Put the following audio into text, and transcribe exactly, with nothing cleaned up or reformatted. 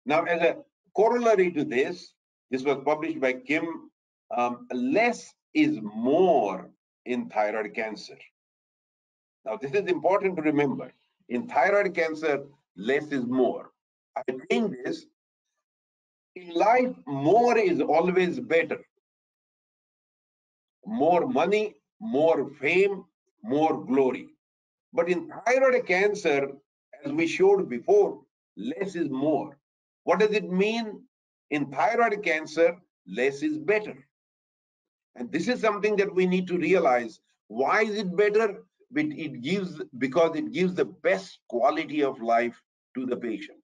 Now, as a corollary to this, this was published by Kim, um, less is more in thyroid cancer. Now, this is important to remember. In thyroid cancer, less is more. I think this, in life, more is always better. More money, more fame, more glory. But in thyroid cancer, as we showed before, less is more. What does it mean? In thyroid cancer, less is better. And this is something that we need to realize. Why is it better? It gives, because it gives the best quality of life to the patient.